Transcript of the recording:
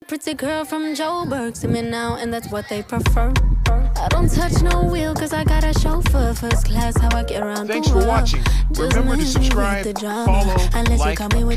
Pretty girl from Joburg, see me now, and that's what they prefer. I don't touch no wheel, cause I got a chauffeur. First class, how I get around. Thanks for watching. Remember to subscribe, follow, like,